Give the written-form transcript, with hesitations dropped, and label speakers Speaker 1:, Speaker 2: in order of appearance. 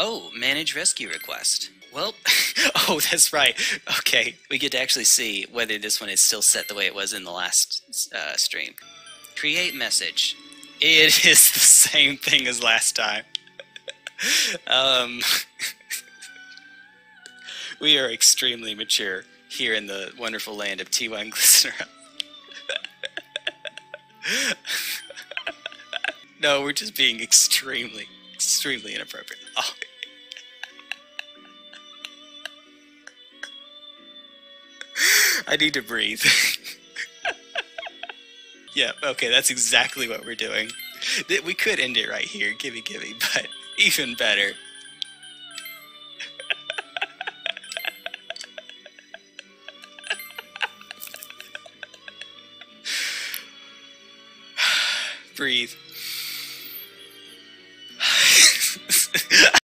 Speaker 1: Oh, manage rescue request. Well, oh, that's right. Okay, we get to actually see whether this one is still set the way it was in the last stream. Create message. It is the same thing as last time. We are extremely mature here in the wonderful land of T1 Glistener. No, we're just being extremely inappropriate. Oh. I need to breathe. Yeah, okay, that's exactly what we're doing. We could end it right here, gimme, but even better. Breathe.